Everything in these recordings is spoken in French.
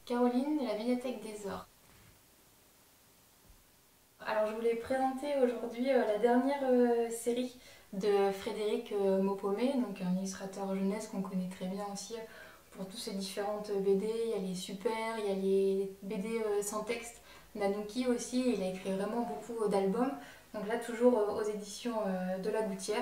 Caroline et la Médiathèque des Ors. Alors je voulais présenter aujourd'hui la dernière série de Frédéric Maupaumé, donc un illustrateur jeunesse qu'on connaît très bien aussi pour toutes ses différentes BD. Il y a les super, il y a les BD sans texte, Nanuki aussi, il a écrit vraiment beaucoup d'albums. Donc là toujours aux éditions de La Gouttière.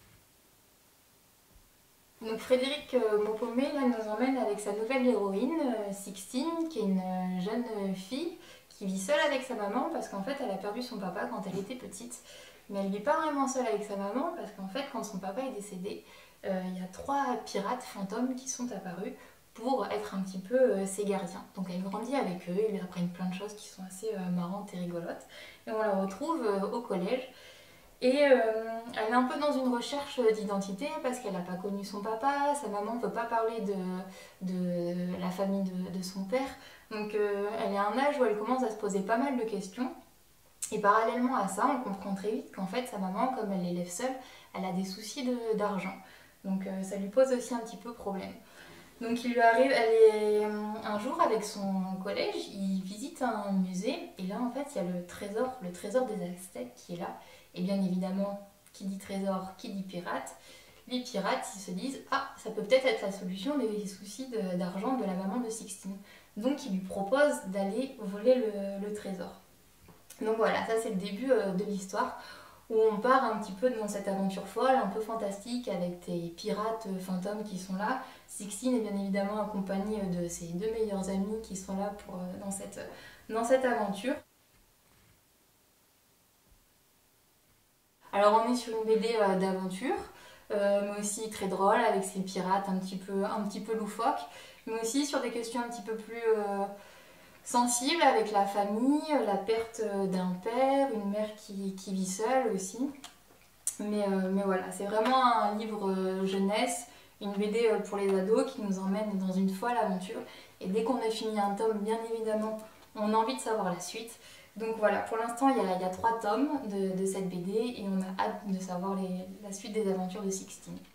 Donc Frédéric Maupaumé là, nous emmène avec sa nouvelle héroïne, Sixtine, qui est une jeune fille qui vit seule avec sa maman parce qu'en fait elle a perdu son papa quand elle était petite. Mais elle vit pas vraiment seule avec sa maman parce qu'en fait quand son papa est décédé, il y a 3 pirates fantômes qui sont apparus pour être un petit peu ses gardiens. Donc elle grandit avec eux, ils lui apprennent plein de choses qui sont assez marrantes et rigolotes. Et on la retrouve au collège. Et elle est un peu dans une recherche d'identité parce qu'elle n'a pas connu son papa, sa maman ne peut pas parler de la famille de son père. Donc elle est à un âge où elle commence à se poser pas mal de questions. Et parallèlement à ça, on comprend très vite qu'en fait sa maman, comme elle l'élève seule, elle a des soucis d'argent. Donc ça lui pose aussi un petit peu problème. Donc il lui arrive, elle est un jour avec son collège, ils visitent un musée et là en fait il y a le trésor des Aztèques qui est là. Et bien évidemment, qui dit trésor, qui dit pirate, les pirates ils se disent ah ça peut peut-être être la solution des soucis d'argent de la maman de Sixtine. Donc ils lui proposent d'aller voler le trésor. Donc voilà, ça c'est le début de l'histoire où on part un petit peu dans cette aventure folle, un peu fantastique, avec des pirates fantômes qui sont là. Sixtine est bien évidemment accompagnée de ses 2 meilleurs amis qui sont là dans cette aventure. Alors on est sur une BD d'aventure, mais aussi très drôle, avec ses pirates un petit peu loufoques, mais aussi sur des questions un petit peu plus sensibles avec la famille, la perte d'un père, une mère qui vit seule aussi. Mais voilà, c'est vraiment un livre jeunesse, une BD pour les ados qui nous emmène dans une folle aventure. Et dès qu'on a fini un tome, bien évidemment, on a envie de savoir la suite. Donc voilà, pour l'instant, il y a 3 tomes de cette BD et on a hâte de savoir la suite des aventures de Sixtine.